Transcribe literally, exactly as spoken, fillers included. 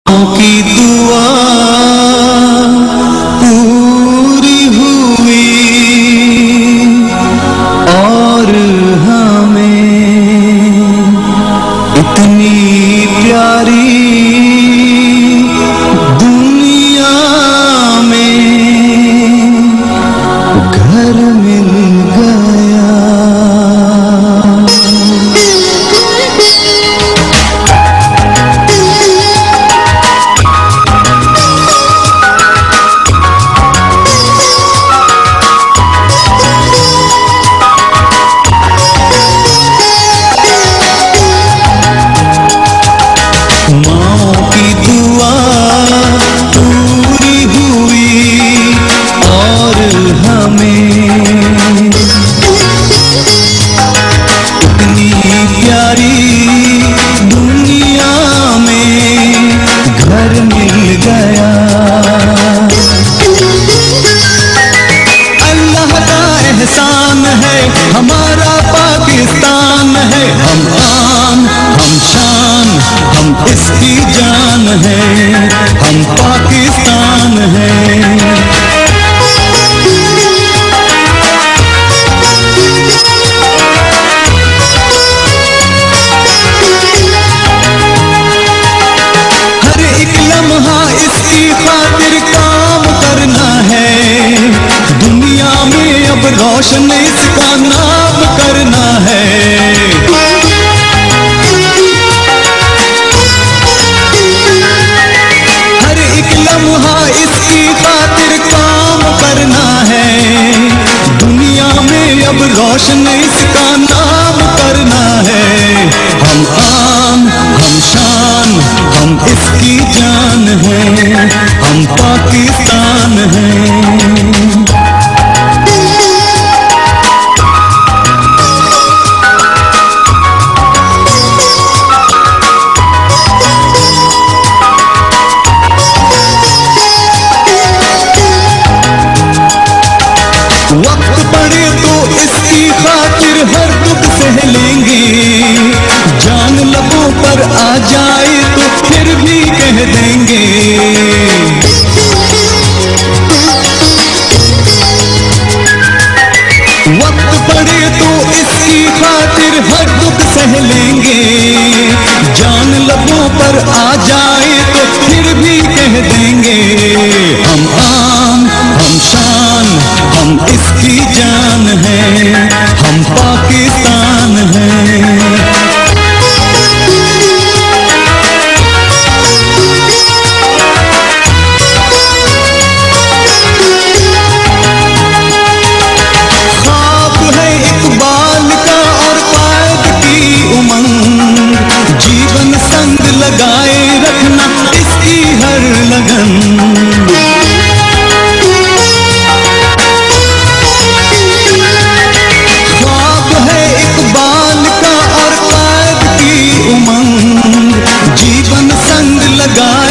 की दुआ पूरी हुई और हमें इतनी प्यारी दुनिया में घर मिल गया। हमारा पाकिस्तान है, हम आन हम शान हम इसकी जान है, हम पाकिस्तान है। हर एक लम्हा इसकी खातिर काम करना है, दुनिया में अब रोशन इसका नाम करना है। हर एक लम्हा इसकी खातिर काम करना है, दुनिया में अब रोशन इसका नाम करना है। हम आन हम शान हम इसकी जान है, हम पाकिस्तान हैं। वक्त पड़े तो इसकी खातिर हर दुख सह लेंगे, जान लबों पर आ जाए तो फिर भी कह देंगे। वक्त पड़े तो इसकी खातिर हर दुख सह लेंगे, जान लबों पर आ जाए तो फिर भी कह देंगे। हम आन हम शान हम इसकी जान है, हम पाकिस्तान हैं। ख्वाब है इकबाल का और कायद की उमंग, जीवन संग लगाए रखना इसकी हर लगन। जीवन संग लगाए